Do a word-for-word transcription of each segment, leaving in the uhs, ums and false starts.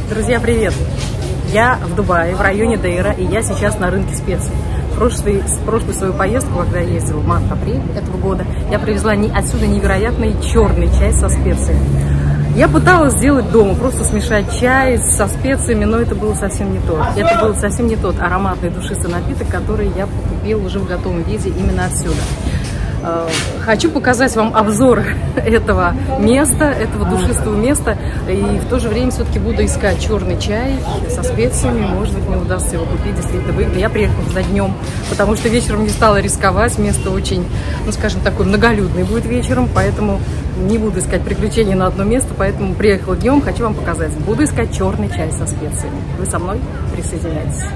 Друзья, привет! Я в Дубае, в районе Дейра, и я сейчас на рынке специй. Прошлый, прошлую свою поездку, когда я ездила в март-апрель этого года, я привезла не, отсюда невероятный черный чай со специями. Я пыталась сделать дома, просто смешать чай со специями, но это было совсем не то. Это был совсем не тот ароматный душистый напиток, который я купила уже в готовом виде именно отсюда. Хочу показать вам обзор этого места, этого душистого места, и в то же время все-таки буду искать черный чай со специями. Может быть, мне удастся его купить действительно выгодно. Я приехала за днем, потому что вечером не стала рисковать. Место очень, ну скажем, такое многолюдное будет вечером, поэтому не буду искать приключений на одно место, поэтому приехала днем, хочу вам показать. Буду искать черный чай со специями. Вы со мной? Присоединяйтесь.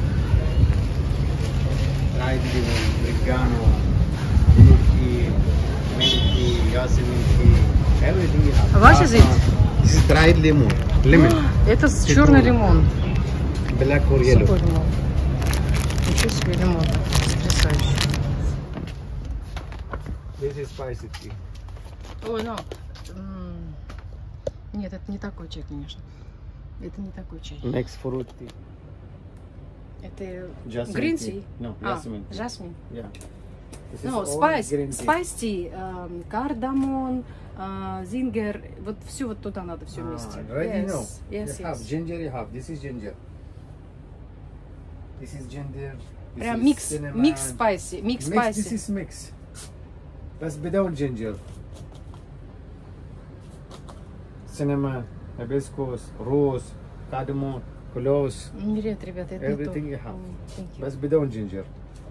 What is it? This is dried lemon. Lemon. Это черный лимон. Black or yellow. Сухой лимон. Ничего себе лимон. Потрясающе. This is spicy tea. Ой, ну. Нет, это не такой чай, конечно. Это не такой чай. Next fruit tea. Это Jasmine green tea. tea? No, А, jasmine. jasmine. Yeah. This is Ну, all спайс, green tea. спайс tea, эм, кардамон, э, зингер, вот все вот туда надо все вместе. Ah, already know. Yes, You have yes. ginger, you have. This is ginger. This is ginger. This Прям is микс, cinnamon. микс спайси, микс Mix, this спайси. is mix. That's without ginger. Cinnamon, hibiscus, rose, cardamom, cloves. Нет, ребята, это не то. Everything you have. М, thank you. That's without ginger.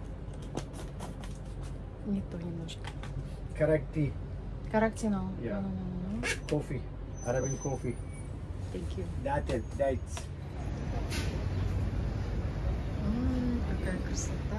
Не то немножко. Correct tea. Карактино. Yeah. Coffee. Arabian coffee. Thank you. That is, that's. М, какая красота.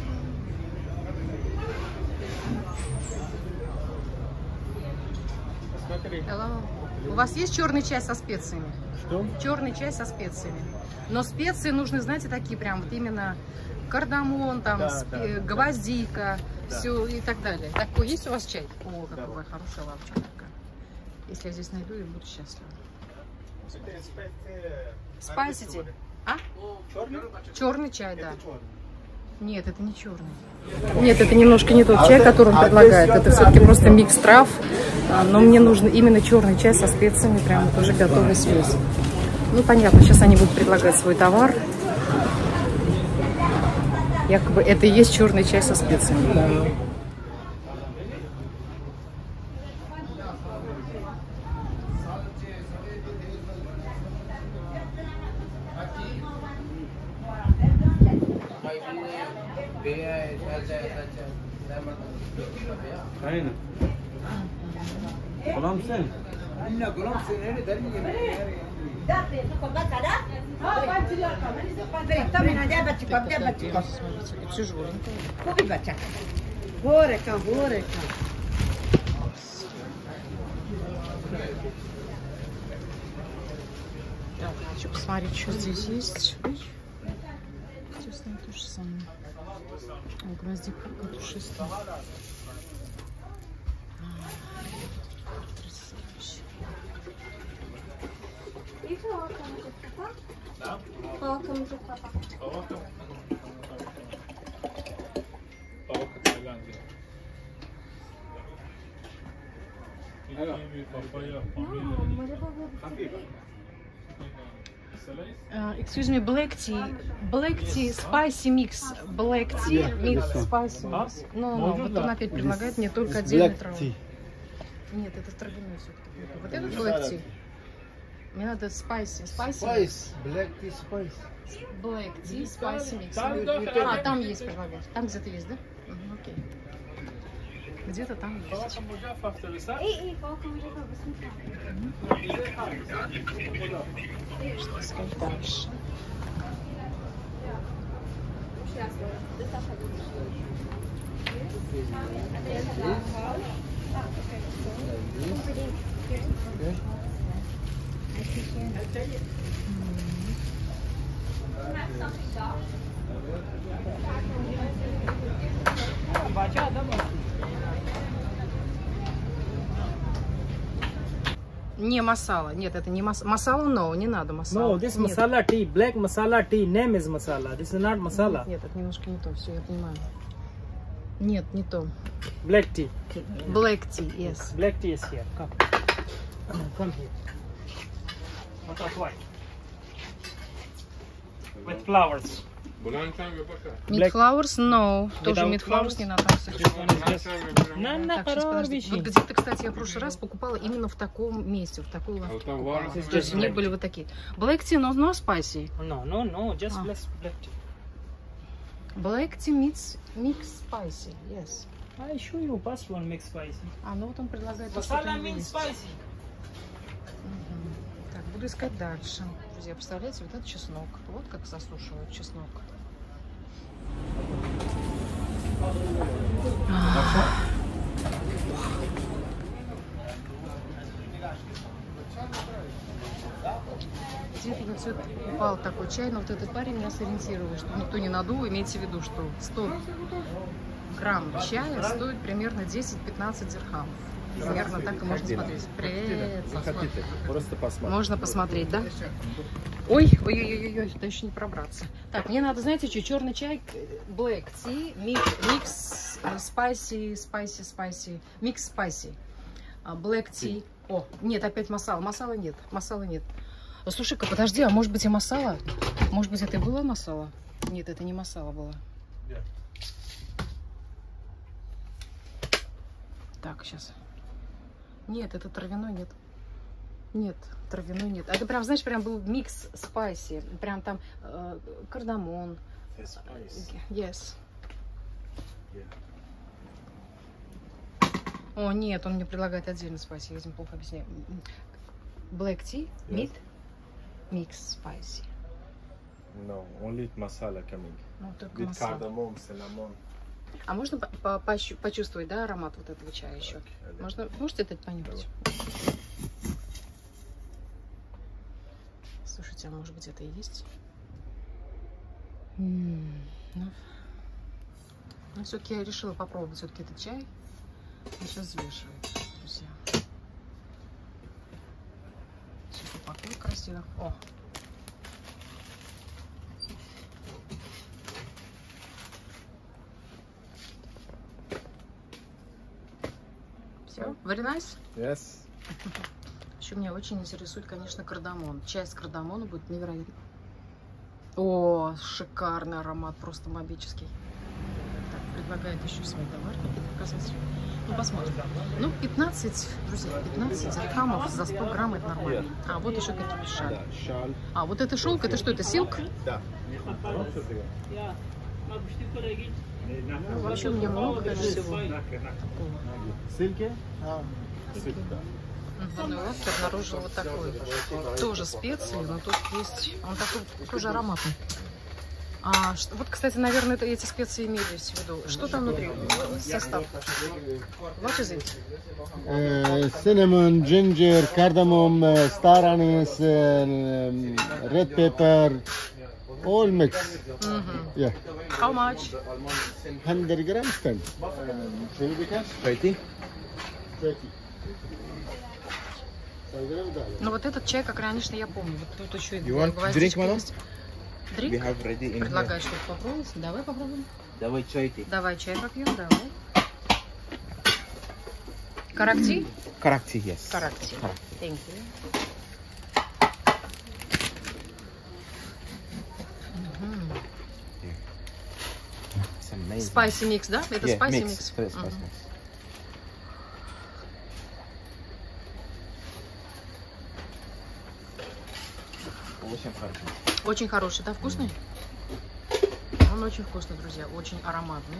Hello. У вас есть черный чай со специями? Что? Черный чай со специями. Но специи нужны, знаете, такие прям вот именно кардамон, там, Да, спе- да, гвоздика, да. все и так далее. Такой есть у вас чай? О, Да. какая хорошая лавочка такая. Если я здесь найду, я буду счастлива. Спайсити. А? Черный чай, да. Нет, это не черный. Нет, это немножко не тот чай, который он предлагает. Это все-таки просто микс трав. Но мне нужен именно черный чай со специями, прям вот уже готовая смесь. Ну, понятно, сейчас они будут предлагать свой товар. Якобы это и есть черный чай со специями. Aynen. Kulağım sen. Все жволенькое. Горека, горека. Так, хочу посмотреть, что здесь есть. Ой. Честно, то же самое. О, гвоздик какой душистый. Потрясающе. Uh, excuse me, black tea, black tea, spicy mix, black tea, mix, spicy mix. Ну, ну, вот он опять предлагает мне только отдельный траву. Нет, это травяной все-таки. Вот этот black tea. Мне надо spicy, spicy mix. Spice. Black tea spice. Black tea, spicy mix. А, там есть предлагать. Там где-то есть, да? Угу, окей. Где-то там есть. Что искать дальше? Не масала. Нет, это не масала. Масала, no, не надо масала. No, this Нет. masala tea, black masala tea, name is masala. This is not masala. Нет, это немножко не то. Все, я понимаю. Нет, не то. Black tea. Black tea, yes. Black tea is here. Come. Come here. What of white? With flowers. Meat flowers, no. Тоже Without meat flowers flowers? не надо. This one is just... На, на, Так, сейчас, пару подожди. вещей. Вот где-то, кстати, я в прошлый раз покупала именно в таком месте, в такой лавке покупала. This is То есть just не black были вот такие. Black tea, но no spicy. No, no, no, just Ah. black, black tea. Black tea mix, mix spicy, yes. I show you past one mix spicy. А, ну вот он предлагает то, что Masala у него means есть. spicy. Мгм. Так, буду искать дальше. Друзья, представляете, вот это чеснок. Вот как засушивают чеснок. Где-то я все упал такой чай, но вот этот парень меня сориентировал, что никто не надул. Имейте в виду, что сто грамм чая стоит примерно десять-пятнадцать дирхамов. Примерно так и можно смотреть. Привет, Просто посмотрим. можно посмотреть, да? Ой, ой-ой-ой, сюда еще не пробраться. Так, мне надо, знаете, что, черный чай, black tea, микс, spicy, spicy, spicy, mix spicy, black tea. О, нет, опять масала, масала нет, масала нет. Слушай-ка, подожди, а может быть и масала? Может быть, это и была масала? Нет, это не масала была. Так, сейчас. Нет, это травяной нет. Нет, травяной нет. Это прям, знаешь, прям был микс спайси. Прям там э, кардамон. Yes. О, нет, он мне предлагает отдельно спайси. Я этим плохо объясняю. Black tea, meat, mix spicy. No, only masala coming. Ну, только With масала. cardamom, cinnamon. А можно по -по -пощу- почувствовать, да, аромат вот этого чая еще? Okay. Можно, можете это понюхать? Слушайте, а может быть это и есть? М, Ну, ну все-таки я решила попробовать все-таки этот чай. Я сейчас взвешиваю, друзья. Все упакую красиво. О! Все, very nice. Yes. Еще меня очень интересует, конечно, кардамон. Чай с кардамоном будет невероятно. О, шикарный аромат, просто бомбический. Так, предлагает еще свой товар показать. Ну, посмотрим. Ну, пятнадцать, друзья, пятнадцать дирхамов за сто грамм, это нормально. А, вот еще какие-то шали. Да, шаль. А, вот это шелк, это что, это силк? Да. Ну, вообще у меня много даже всего такого. Сильки? А, сильки, да. Мгм. Ну, я обнаружила вот такой. Тоже специи, но тут есть... Он такой тоже ароматный. А, что- вот, кстати, наверное, это, эти специи имелись в виду. Что там внутри? Состав. What is it? Uh, cinnamon, ginger, cardamom, uh, star anise, uh, um, red pepper, all mixed. Мгм. Yeah, How much? one hundred grams, ten. Пойти? Ну, вот этот чай, как раньше, я помню. Вот тут еще и You want гвоздичка drink, madam? есть. We Дрink? have ready in here. Предлагаешь что-то попробовать? Давай попробуем. Давай чай ты. Давай чай попьем, давай. Каракти? Каракти, yes. Каракти. Thank you. Мгм. It's amazing. Спайси микс, да? Это Yeah, спайси mix. микс. Yes, Мгм. spice mix. Очень хорошо. Очень хороший, да? Вкусный? Он очень вкусный, друзья. Очень ароматный.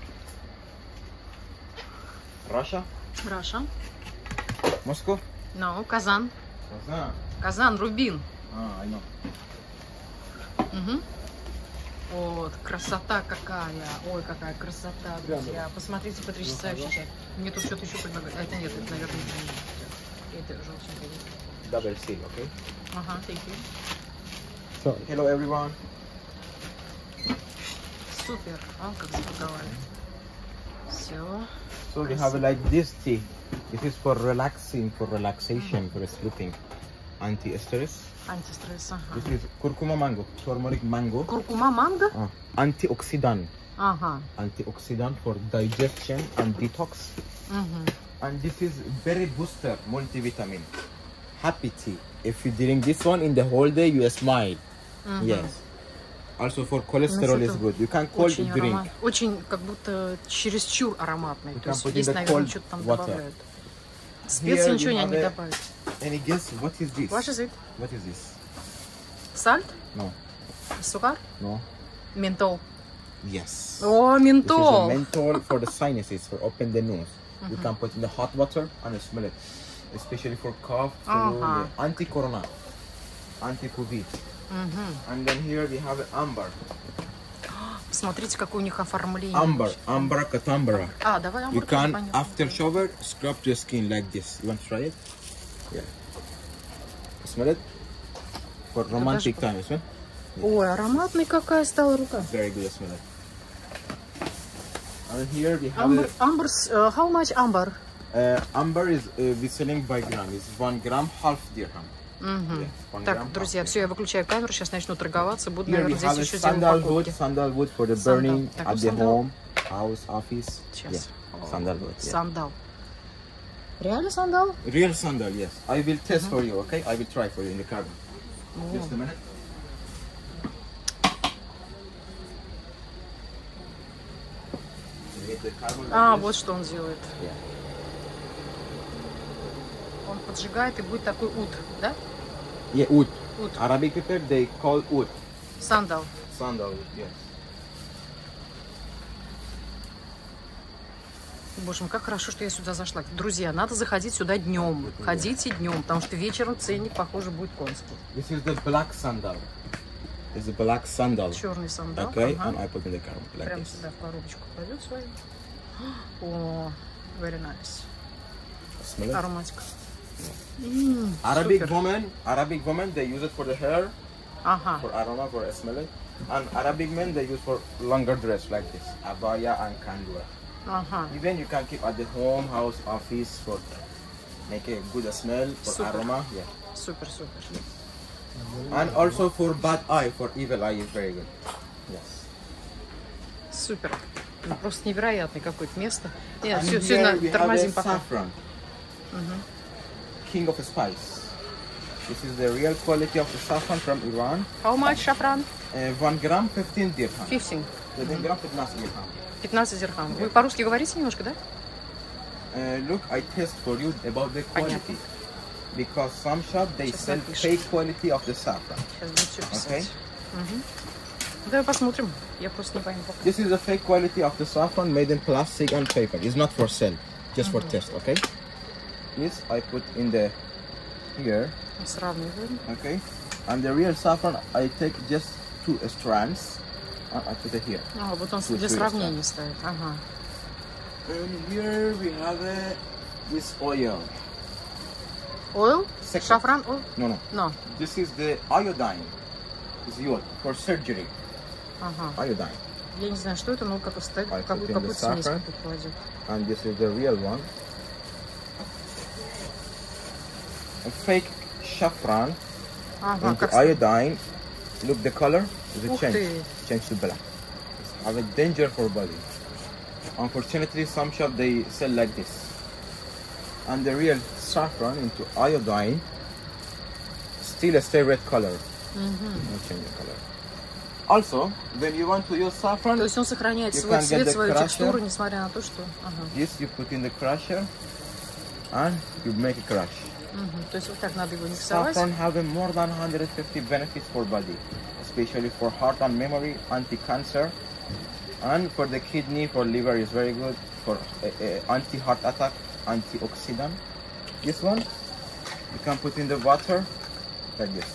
Russia? Раша. Moscow? Ну, Казан. Казан. Казан, Рубин. А, I know. Угу. Вот, красота какая. Ой, какая красота, друзья. Посмотрите, потрясающий чай. Мне тут что-то еще предлагают. А это нет, это, наверное, не это желтенькое. Double seal, okay? Ага, thank you. Sorry. Hello everyone. Супер. А, как запаковали. Все. So we have like this tea. This is for relaxing, for relaxation, for sleeping. Anti-stress. Антистресс, ага. This is curcuma mango, turmeric mango. Куркума, манго? Uh, antioxidant. Ага. Antioxidant for digestion and detox. Мгм. And this is very booster multivitamin. Happy tea. If you drink this one in the whole day, you smile. Yes. Also for cholesterol is good. You can cold Очень drink. аромат. Очень как будто чересчур ароматный. You То can есть put in есть, the наверное, cold что-то там water. добавляют. Here Специи we ничего не have не a- добавят. Any guess what is this? Ваш язык. What is this? Сальт? No. Сухар? No. Ментол. Yes. О, This is a ментол! menthol for the sinuses, for open the nose. You can put in the hot water and smell it, especially for cough, for Uh-huh. the anti-corona, anti-COVID. Мгм. And then here we have amber. Смотрите, какое у них оформление. Amber, amber catambra. А, давай You амбр. can, понятно. after shower, scrub your skin like this. You want to try it? Yeah. Smell it? For romantic даже- times, huh? Ой, ароматный какая стала рука. Very good, smell it. And here we have Амбр, амбр, с- э, how much амбр? uh, amber is uh, we selling by gram. It's one gram, half dirham. Мгм. Yeah, one gram, Так, друзья, half все, я выключаю камеру, сейчас начну торговаться, буду, Here we наверное, здесь have a еще делать sandalwood, покупки. sandalwood for the Sandal. burning Так, at ну, the sandal. home, house, office. Сейчас. Yeah, О, sandalwood. Yeah. Сандал. Реально сандал? Real sandal, yes. I will test for you, okay? I will try for you in the carbon. Just a minute. You hit the carbon like А, this. вот что он делает. Yeah. Он поджигает и будет такой ут, да? Yeah, oud. Oud. Arabic people they call oud. Сандал. Sandalwood, yes. Боже мой, как хорошо, что я сюда зашла. Друзья, надо заходить сюда днем. Ходите днем, потому что вечером ценник, похоже, будет конский. This is the black sandal. It's the black sandal. Черный сандал. Okay, Ага. and I put in the carbon like Прямо this. сюда в коробочку кладет свою. О, very nice. Smell it? Ароматика. Arabic Super. women, Arabic women, they use it for the hair, Ага. for aroma, for smell it. And Arabic men, they use for longer dress like this, abaya and kandura. Ага. Even you can keep at the home, house, office for make a good smell for Super. aroma. Yeah. Супер, супер. And also for bad eye, for evil eye is very good. Yes. Супер. Ну, просто невероятное какое-то место. Нет, And все, here все, we have тормозим the пока. saffron, king of spice. This is the real quality of the saffron from Iran. How much шафран? Uh, one gram, fifteen dirham. fifteen. Один грамм, пятнадцать dirham. пятнадцать дирхам. Вы по-русски говорите немножко, да? Uh, look, I test for you about the Понятно. quality. Because some shop they Сейчас sell напишем. fake quality of the saffron. Сейчас буду все писать. Okay. Мгм. Давай посмотрим. Я просто не пойму пока. This is the fake quality of the saffron made in plastic and paper. It's not for sale, just for test, okay? This I put in the here, Сравниваем. okay? And the real saffron I take just two strands and I put it here. А, вот он Тут для есть, сравнения ставит. Ага. And here we have uh, this oil. Ойл? Second. Шафран? Ойл? No, no. Но. This is the iodine. It's iod for surgery. Ага. Iodine. Я не знаю, что это, но как ставит, I какую, put in какую the смесь saffron. какую кладет. And this is the real one. A fake saffron Ага, into как iodine. Look, the color is a Ух change. ты. Change to black. It's have a danger for body. Unfortunately, some shop they sell like this. And the real saffron into iodine still stay red color. No change the color. Also, when you want to use saffron, То есть он сохраняет You свой can get цвет, the свою crusher. текстуру, несмотря на то, что... Ага. this you put in the crusher and you make a crush. Мгм. То есть вот так надо его миксовать. Saffron have more than one hundred fifty benefits for body, especially for heart and memory, anti-cancer, and for the kidney, for liver is very good, for uh, uh, anti-heart attack, antioxidant. This one, you can put in the water, like this.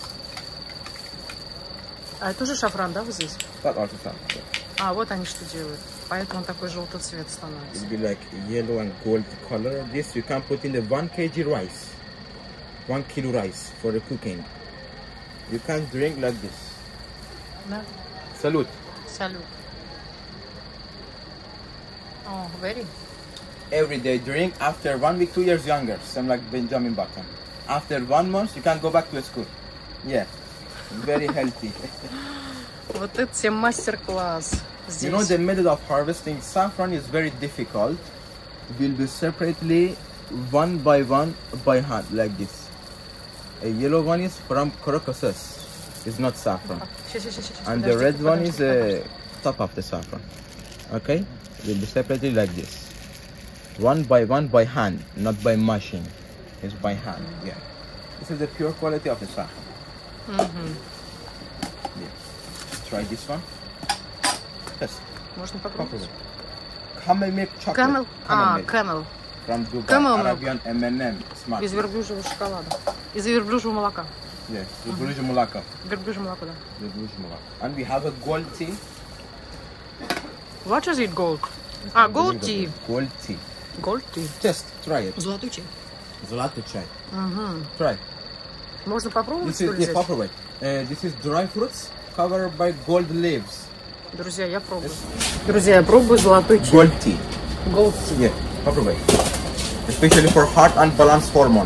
А это тоже шафран, да, вот здесь? That also saffron. А, вот они что делают. Поэтому он такой желтый цвет становится. It will be like yellow and gold color. This you can put in the one kilogram rice, one kilo rice for the cooking. You can drink like this. Да? Salute. Салют. Oh, very. Every day drink. After one week, two years younger. Same like Benjamin Button. After one month, you can go back to school. Yeah, very healthy. Вот это всем мастер-класс. You know the method of harvesting saffron is very difficult. It will be separately, one by one, by hand, like this. A yellow one is from crocuses. It's not saffron. Сейчас, сейчас, сейчас. And the red one is the top of the saffron. Okay? It will be separated like this. One by one by hand, not by machine. It's by hand. Yeah. This is the pure quality of the saffron. Mm-hmm. Yeah. Try this one. Test. Можно попробовать. Camel milk chocolate. Camel? А, milk. camel. From Dubai. Camel milk. Arabian M and M. Smart. Из верблюжьего шоколада. Из верблюжьего молока. Yes. Верблюжье молоко. Верблюжье молоко, да. Верблюжье молоко. And we have a gold tea. What is it, gold? А, gold tea. Gold tea. Gold tea. Just try it. Золотой чай. Zlato chai. Угу. Try. Можно попробовать, This что is ли, yeah, взять? popcorn. Uh, this is dry fruits covered by gold leaves. Друзья, я пробую. Друзья, я пробую золотой чай. Gold tea. Gold tea. Yeah, popcorn. Especially for heart and balance hormone.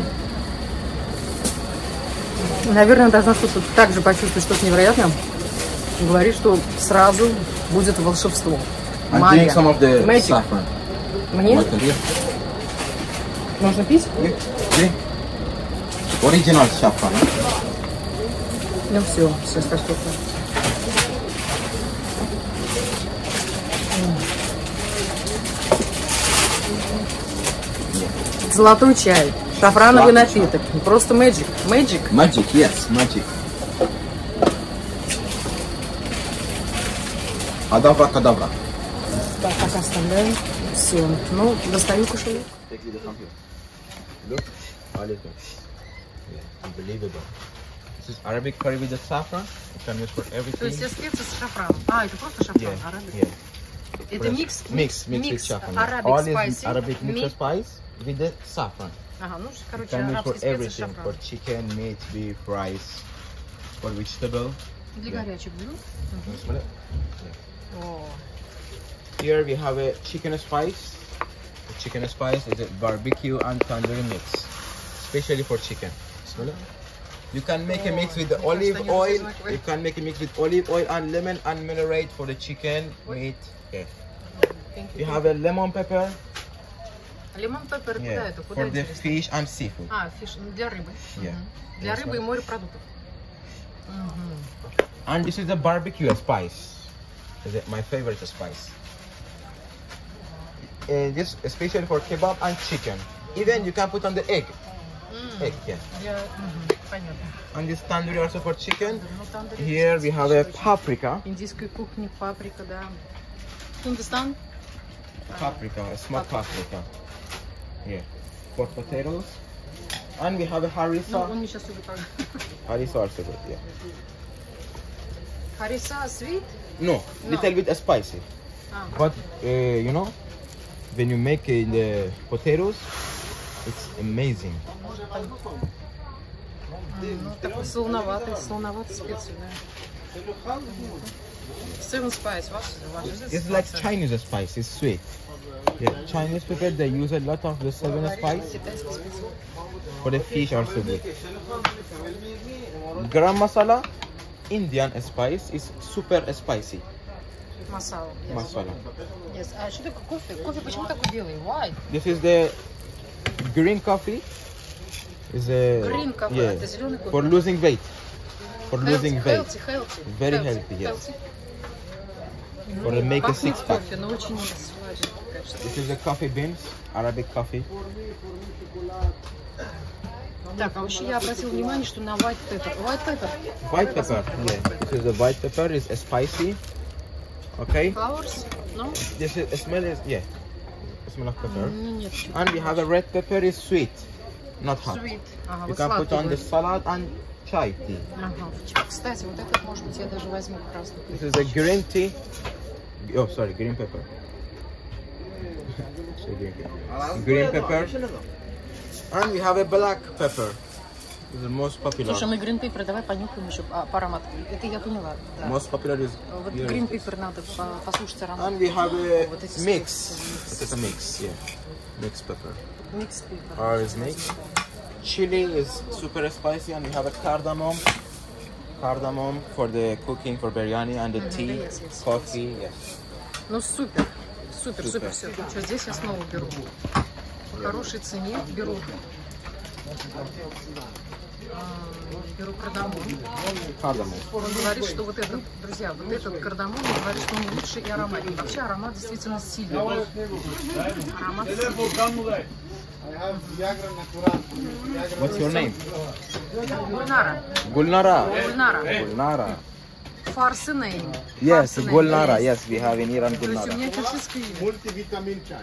Наверное, должна что-то так же почувствовать, что-то невероятное. Говорит, что сразу будет волшебство. And Магия. drink some of the Magic. saffron. Мне Water, yeah. нужно пить? Yeah. Drink. Original saffron. Ну все, все, спасибо. Золотой чай, шафрановый Золотой напиток. Просто magic. Magic. Magic, yes, magic. Адавра кадавра. Так, так оставляем. Все. Ну, достаю кошелек. Look, a little. Yeah, unbelievable. This is Arabic curry with the saffron. You can use for То everything. есть все специи с шафраном. А, это просто шафран. Yeah, Арабик. yeah. Это микс? Mix, mix with saffron. Arabic All is spicy. Arabic mixed Mi- spice with the saffron. Ага, ну, You короче, can use for арабские специи с everything, for шафраном. chicken, meat, beef, rice, for vegetable. Для горячих блюд. You smell it? О, Here we have a chicken spice. The chicken spice is a barbecue and tandoori mix, especially for chicken. Smell it? You can make a mix with the Oh, olive interesting. oil. Interesting. You can make a mix with olive oil and lemon and marinade for the chicken, meat. Yeah. thank you. We have a lemon pepper. Лимон пеппер, куда Yeah. это? Куда For the интересно? fish and seafood. А, фиш, ну, для рыбы. Yeah. Мгм. Для Yes, рыбы и ma'am. морепродуктов. Мгм. And this is the barbecue spice. Is it my favorite spice? Uh, this especially for kebab and chicken. Even you can put on the egg. М, Egg, yeah. для- мгм, понятно. And this tandoori also for chicken. Ну, там, да, Here we have a paprika. индийской кухни, паприка, да. Хиндустан? Paprika, a smoked paprika. Yeah. For potatoes. And we have a Ну, harissa. он мне сейчас уже... Harissa also good, yeah. Хариса, sweet? No, No. little bit spicy. А, But uh, you know, when you make uh, the potatoes, it's amazing. м, ну, такой солоноватый, солоноватый специи, да. Seven spice, what? What is this? It's like Chinese spice. It's sweet. Yeah, Chinese people they use a lot of the seven spice Китайский специи. for the fish also good. Garam masala, Indian spice is super spicy. Масала. Yes. Masala. Yes. А что такое кофе? Кофе почему такой белый? Why? This is the green coffee. Is a Green coffee, yeah, это зеленый кофе. for losing weight. For losing weight. Healthy, healthy. Very healthy, yes. Healthy. For the make a Пахнет six pack. кофе, но очень сладенький, кажется. This is the coffee beans, Arabic coffee. Так, а вообще я обратила внимание, что на white pepper. White pepper. White pepper. Yeah, this is the white pepper. is spicy. Okay. Flowers? No? This is smell is yeah, smell of pepper. Ну нет. And we have a red pepper is sweet, not hot. Sweet. Ага, You вот can put сладкий on the будет. salad and chai tea. Ага. Кстати, вот этот, может быть, я даже возьму красный. This is a green tea. Oh, sorry, green pepper. Sorry, green pepper. Green pepper. And we have a black pepper. is the most popular. Слушай, мы green pepper, давай понюхаем еще а, по аромату. Это я поняла. Да. Most popular is Вот here. green pepper надо по- послушать аромат. And we have a Вот эти mix. It is a mix, yeah. Mixed pepper. Mixed pepper. Ours is mixed. Chili is super spicy, and we have a cardamom. Cardamom for the cooking for biryani and the tea, yes, yes, coffee. Yes. Ну супер. Супер, Супер. супер, все. Что, здесь я снова беру. По хорошей цене беру. а, Беру кардамон. Cardamom. Он говорит, что вот этот, друзья, вот этот кардамон, он говорит, что он лучший и ароматный. Вообще аромат действительно сильный. Аромат сильный. What's your name? Гульнара. Gulnara. Гульнара. Gulnara. Farsi name. Yes, Farsi name. Gulnara. Yes, we have in Iran То есть у Gulnara. меня персидское имя. Multivitamin чай.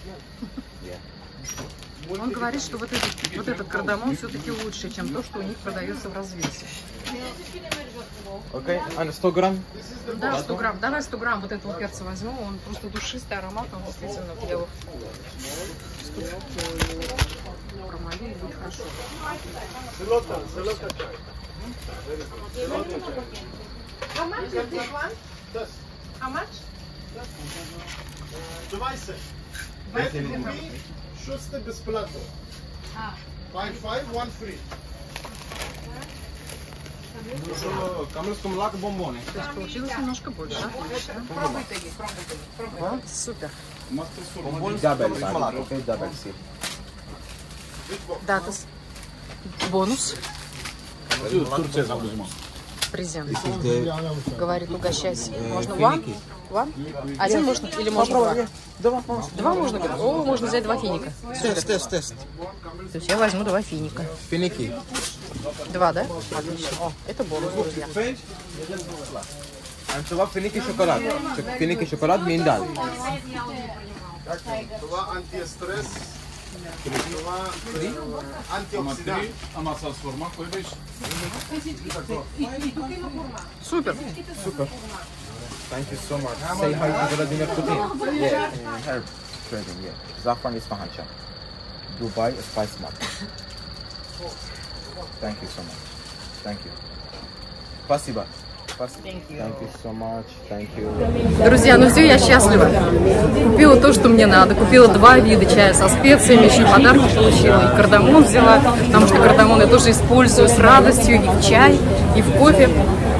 Yeah. Он говорит, что вот этот, вот этот кардамон все-таки лучше, чем то, что у них продается в развесе. Okay, and сто грамм. Да, сто грамм. Давай сто грамм вот этого перца возьму. Он просто душистый аромат, он действительно я его промолю, и будет хорошо. How much is this one? How much? Szóste bezpłatno. Five five one free. То есть получилось немножко больше. Отлично. Вот, супер. Double, okay, double. See. Датас. Бонус. Презент. Говорит, угощайся. Можно one? One? Один можно или можно два? Два можно? О, можно взять два финика. Test, test, test. То есть я возьму два финика. Финики. Два, да? Отлично. О, это бонус, друзья. And so финики шоколад. Финики шоколад миндаль. Това антистрес. Това антиоксидант. Супер. Super. Thank you so much. Say hi to Vladimir Putin. Yeah, uh, herb trading. Yeah. Zafran Isfahan shop. Dubai Spice Market. Thank you so much. Thank you. Спасибо. Thank you. Thank you so much. Thank you. Друзья, ну все, я счастлива. Купила то, что мне надо. Купила два вида чая со специями, еще и подарки получила. И кардамон взяла, потому что кардамон я тоже использую с радостью и в чай, и в кофе.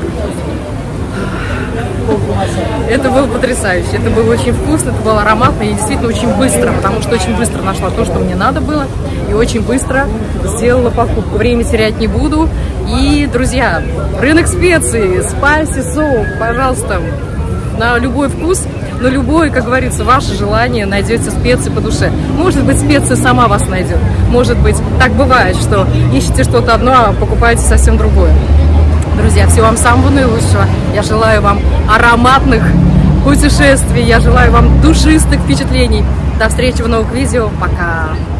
Это было потрясающе, это было очень вкусно, это было ароматно и действительно очень быстро, потому что очень быстро нашла то, что мне надо было, и очень быстро сделала покупку. Время терять не буду. И, друзья, рынок специй, Spicy Soap, пожалуйста, на любой вкус, на любое, как говорится, ваше желание, найдете специи по душе. Может быть, специя сама вас найдет. Может быть, так бывает, что ищете что-то одно, а покупаете совсем другое. Друзья, всего вам самого наилучшего. Я желаю вам ароматных путешествий. Я желаю вам душистых впечатлений. До встречи в новых видео. Пока!